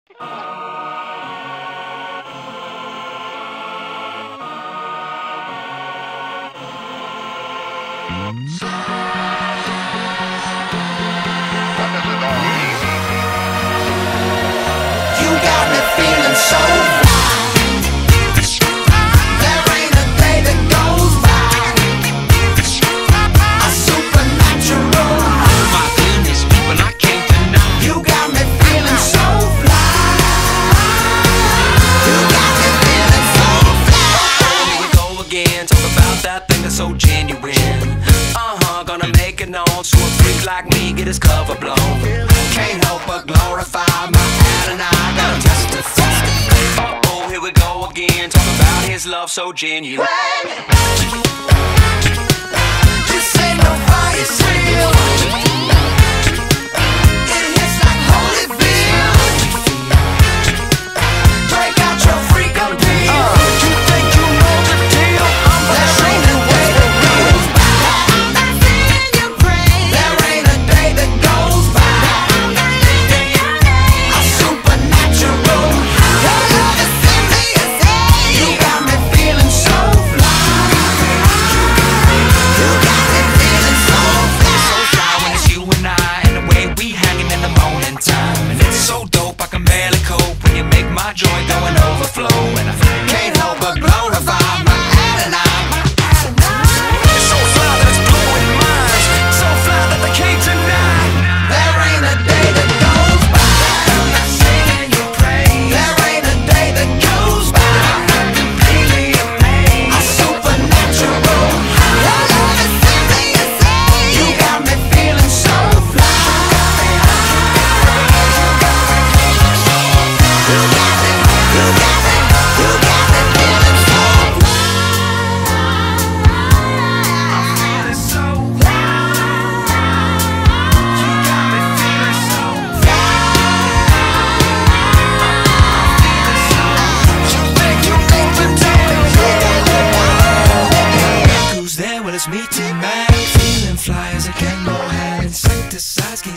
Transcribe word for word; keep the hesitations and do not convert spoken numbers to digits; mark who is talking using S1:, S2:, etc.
S1: You got me feeling so fly. There ain't a day that goes by. A supernatural high.
S2: My goodness, people, I can't deny.
S1: You got me feeling so fly. You got me feeling so fly.
S2: Here we go again, talk about that thing that's so genuine. Uh-huh, gonna make it known to a freak like me, get his cover blown.
S1: Can't help but glorify my head, and I gotta testify.
S2: Uh-oh, here we go again, talk about his love so genuine.
S1: This ain't no fire sale. It hits like Holyfield. Break out your freak appeal.
S2: You think you know the deal? I'm
S1: There ain't a day that goes by. There ain't a day that goes by. A supernatural high. You got me feeling so fly. You got me feeling so
S2: so
S1: fly.
S2: fly when it's you and I, and the way we hanging in the morning time. And it's so dope, I can barely cope when you make my joy go and overflow. And I
S1: Can't help but glorify my Adonai.
S2: it's so fly that it's blowing minds, so fly that they can't deny.
S1: There ain't a day that goes by. I'm not singing your praise. There ain't a day that goes by. I'm not completely amazed. A supernatural high. You got me feeling so fly. You got me, you got me, you got me feeling so
S2: Feeling so you got me feeling so you think you think the day? Who's there? Well, it's me tonight. Feeling fly as a can go hide. Insecticides can't